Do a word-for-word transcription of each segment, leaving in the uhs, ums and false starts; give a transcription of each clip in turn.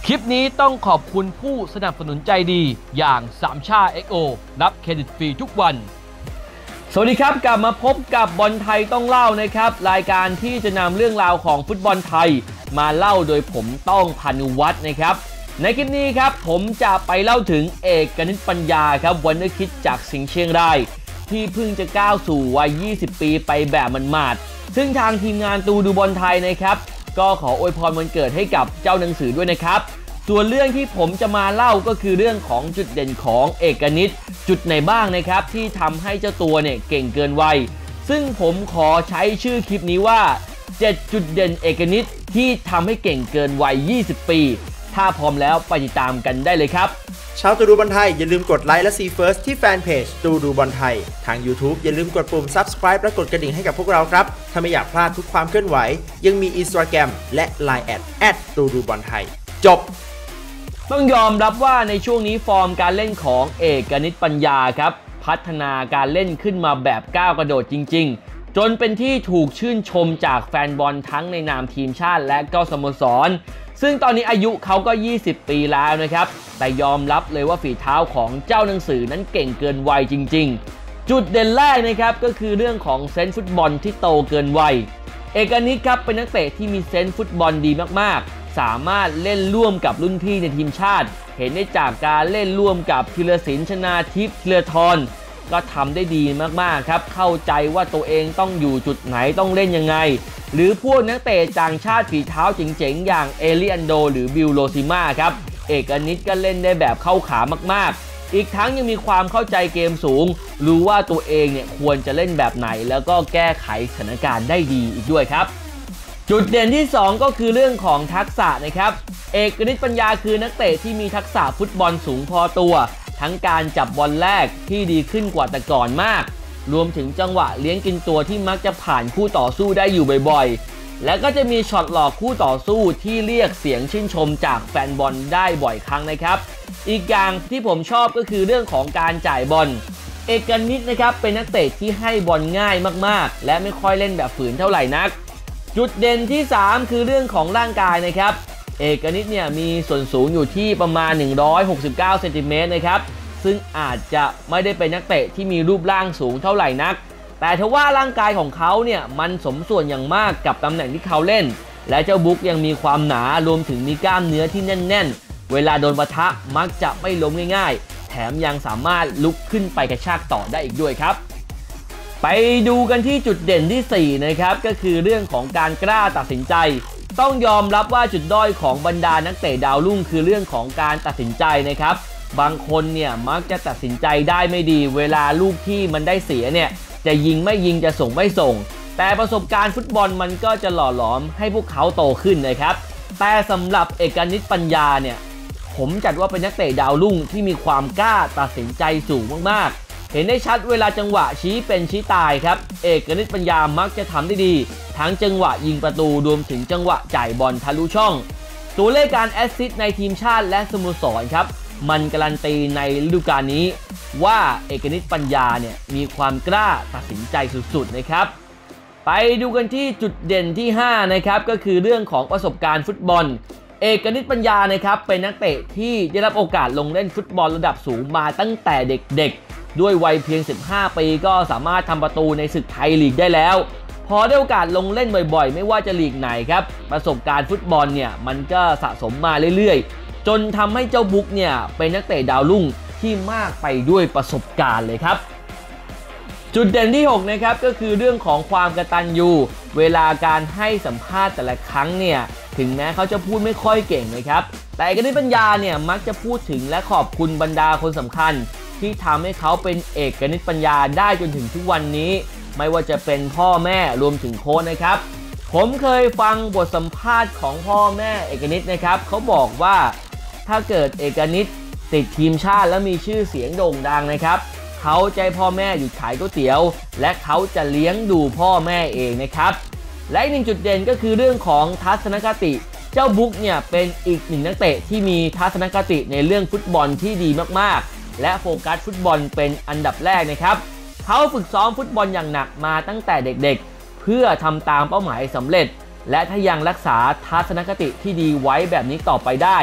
คลิปนี้ต้องขอบคุณผู้สนับสนุนใจดีอย่างสามชา เอ็กซ์ โอ รับเครดิตฟรีทุกวันสวัสดีครับกลับมาพบกับบอลไทยต้องเล่านะครับรายการที่จะนำเรื่องราวของฟุตบอลไทยมาเล่าโดยผมต้องพานุวัฒน์นะครับในคลิปนี้ครับผมจะไปเล่าถึงเอกนิตปัญญาครับวันเดอร์คิดจากสิงห์เชียงรายที่เพิ่งจะก้าวสู่วัยยี่สิบปีไปแบบหมาดๆซึ่งทางทีมงานตูดูบอลไทยนะครับก็ขออวยพรวันเกิดให้กับเจ้าหนังสือด้วยนะครับส่วนเรื่องที่ผมจะมาเล่าก็คือเรื่องของจุดเด่นของเอกนิตจุดไหนบ้างนะครับที่ทำให้เจ้าตัวเนี่ยเก่งเกินวัยซึ่งผมขอใช้ชื่อคลิปนี้ว่าเจ็ดจุดเด่นเอกนิตที่ทำให้เก่งเกินวัยยี่สิบปีถ้าพร้อมแล้วไปติดตามกันได้เลยครับชาวตูดูบอลไทยอย่าลืมกดไลค์และ See First ที่แฟนเพจตูดูบอลไทยทาง YouTube อย่าลืมกดปุ่ม Subscribe และกดกระดิ่งให้กับพวกเราครับถ้าไม่อยากพลาดทุกความเคลื่อนไหวยังมี Instagram และ ไลน์ แอท แอท ตูดูบอลไทยจบต้องยอมรับว่าในช่วงนี้ฟอร์มการเล่นของเอกนิตปัญญาครับพัฒนาการเล่นขึ้นมาแบบก้าวกระโดดจริงๆจนเป็นที่ถูกชื่นชมจากแฟนบอลทั้งในนามทีมชาติและก็สโมสรซึ่งตอนนี้อายุเขาก็ยี่สิบปีแล้วนะครับแต่ยอมรับเลยว่าฝีเท้าของเจ้าหนังสือนั้นเก่งเกินวัยจริงๆจุดเด่นแรกนะครับก็คือเรื่องของเซนส์ฟุตบอลที่โตเกินวัยเอกนิตครับเป็นนักเตะที่มีเซนส์ฟุตบอลดีมากๆสามารถเล่นร่วมกับรุ่นพี่ในทีมชาติเห็นได้จากการเล่นร่วมกับธีรศิลป์ชนาทิพย์ธีรทรก็ทำได้ดีมากๆครับเข้าใจว่าตัวเองต้องอยู่จุดไหนต้องเล่นยังไงหรือพวกนักเตะต่างชาติฝีเท้าเจ๋งๆอย่างเอลิอันโดหรือบิลโลซิม่าครับเอกนิตก็เล่นได้แบบเข้าขามากๆอีกทั้งยังมีความเข้าใจเกมสูงรู้ว่าตัวเองเนี่ยควรจะเล่นแบบไหนแล้วก็แก้ไขสถานการณ์ได้ดีอีกด้วยครับจุดเด่นที่สองก็คือเรื่องของทักษะนะครับเอกนิตปัญญาคือนักเตะที่มีทักษะฟุตบอลสูงพอตัวทั้งการจับบอลแรกที่ดีขึ้นกว่าแต่ก่อนมากรวมถึงจังหวะเลี้ยงกินตัวที่มักจะผ่านคู่ต่อสู้ได้อยู่บ่อยๆและก็จะมีช็อตหลอกคู่ต่อสู้ที่เรียกเสียงชื่นชมจากแฟนบอลได้บ่อยครั้งนะครับอีกอย่างที่ผมชอบก็คือเรื่องของการจ่ายบอลเอกนิตนะครับเป็นนักเตะที่ให้บอลง่ายมากๆและไม่ค่อยเล่นแบบฝืนเท่าไหร่นักจุดเด่นที่สามคือเรื่องของร่างกายนะครับเอกนิตเนี่ยมีส่วนสูงอยู่ที่ประมาณหนึ่งร้อยหกสิบเก้าเซนติเมตรนะครับซึ่งอาจจะไม่ได้เป็นนักเตะที่มีรูปร่างสูงเท่าไหร่นักแต่ทว่าร่างกายของเขาเนี่ยมันสมส่วนอย่างมากกับตำแหน่งที่เขาเล่นและเจ้าบุ๊กยังมีความหนารวมถึงมีกล้ามเนื้อที่แน่นๆเวลาโดนปะทะมักจะไม่ล้มง่ายๆแถมยังสามารถลุกขึ้นไปกระชากต่อได้อีกด้วยครับไปดูกันที่จุดเด่นที่สี่นะครับก็คือเรื่องของการกล้าตัดสินใจต้องยอมรับว่าจุดด้อยของบรรดานักเตะดาวรุ่งคือเรื่องของการตัดสินใจนะครับบางคนเนี่ยมักจะตัดสินใจได้ไม่ดีเวลาลูกที่มันได้เสียเนี่ยจะยิงไม่ยิงจะส่งไม่ส่งแต่ประสบการณ์ฟุตบอลมันก็จะหล่อหลอมให้พวกเขาโตขึ้นนะครับแต่สำหรับเอกนิตปัญญาเนี่ยผมจัดว่าเป็นนักเตะดาวรุ่งที่มีความกล้าตัดสินใจสูงมากๆเห็นได้ชัดเวลาจังหวะชี้เป็นชี้ตายครับเอกนิตปัญญามักจะทำได้ดีทั้งจังหวะยิงประตูรวมถึงจังหวะจ่ายบอลทะลุช่องตัวเลขการแอสซิสต์ในทีมชาติและสโมสรครับมันการันตีในฤดูกาลนี้ว่าเอกนิตปัญญาเนี่ยมีความกล้าตัดสินใจสุดๆนะครับไปดูกันที่จุดเด่นที่ห้านะครับก็คือเรื่องของประสบการณ์ฟุตบอลเอกนิตปัญญานะครับเป็นนักเตะที่ได้รับโอกาสลงเล่นฟุตบอลระดับสูงมาตั้งแต่เด็กๆด้วยวัยเพียงสิบห้าปีก็สามารถทำประตูในศึกไทยลีกได้แล้วพอได้โอกาสลงเล่นบ่อยๆไม่ว่าจะลีกไหนครับประสบการณ์ฟุตบอลเนี่ยมันก็สะสมมาเรื่อยๆจนทำให้เจ้าบุ๊กเนี่ยเป็นนักเตะดาวรุ่งที่มากไปด้วยประสบการณ์เลยครับจุดเด่นที่หกนะครับก็คือเรื่องของความกตัญญูเวลาการให้สัมภาษณ์แต่ละครั้งเนี่ยถึงแม้เขาจะพูดไม่ค่อยเก่งนะครับแต่เอกนิตปัญญาเนี่ยมักจะพูดถึงและขอบคุณบรรดาคนสำคัญที่ทำให้เขาเป็นเอกนิตปัญญาได้จนถึงทุกวันนี้ไม่ว่าจะเป็นพ่อแม่รวมถึงโค้ชนะครับผมเคยฟังบทสัมภาษณ์ของพ่อแม่เอกนิตนะครับเขาบอกว่าถ้าเกิดเอกนิตติดทีมชาติแล้วมีชื่อเสียงโด่งดังนะครับเขาจะให้พ่อแม่หยุดขายก๋วยเตี๋ยวและเขาจะเลี้ยงดูพ่อแม่เองนะครับและอีกหนึ่งจุดเด่นก็คือเรื่องของทัศนคติเจ้าบุ๊กเนี่ยเป็นอีกหนึ่งนักเตะที่มีทัศนคติในเรื่องฟุตบอลที่ดีมากๆและโฟกัสฟุตบอลเป็นอันดับแรกนะครับเขาฝึกซ้อมฟุตบอลอย่างหนักมาตั้งแต่เด็กๆเพื่อทำตามเป้าหมายสำเร็จและถ้ายังรักษาทัศนคติที่ดีไว้แบบนี้ต่อไปได้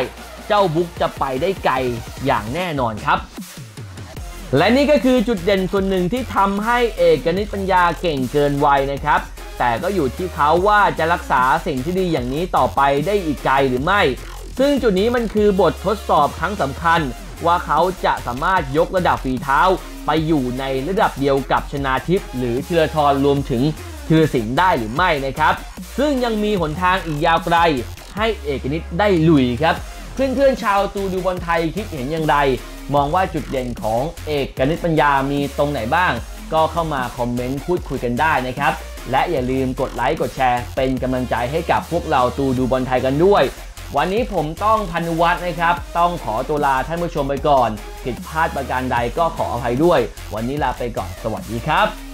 เจ้าบุ๊กจะไปได้ไกลอย่างแน่นอนครับและนี่ก็คือจุดเด่นส่วนหนึ่งที่ทำให้เอกนิตปัญญาเก่งเกินวัยนะครับแต่ก็อยู่ที่เขาว่าจะรักษาสิ่งที่ดีอย่างนี้ต่อไปได้อีกไกลหรือไม่ซึ่งจุดนี้มันคือบททดสอบครั้งสำคัญว่าเขาจะสามารถยกระดับฝีเท้าไปอยู่ในระดับเดียวกับชนาทิพย์หรือธีรทรรวมถึงธีรศิลป์ได้หรือไม่นะครับซึ่งยังมีหนทางอีกยาวไกลให้เอกนิตได้ลุยครับเพื่อนๆชาวตูดูบอลไทยคิดเห็นอย่างไรมองว่าจุดเด่นของเอกนิตปัญญามีตรงไหนบ้างก็เข้ามาคอมเมนต์พูดคุยกันได้นะครับและอย่าลืมกดไลค์กดแชร์เป็นกำลังใจให้กับพวกเราตูดูบอลไทยกันด้วยวันนี้ผมต้องพานุวัฒน์นะครับต้องขอตัวลาท่านผู้ชมไปก่อนผิดพลาดประการใดก็ขออภัยด้วยวันนี้ลาไปก่อนสวัสดีครับ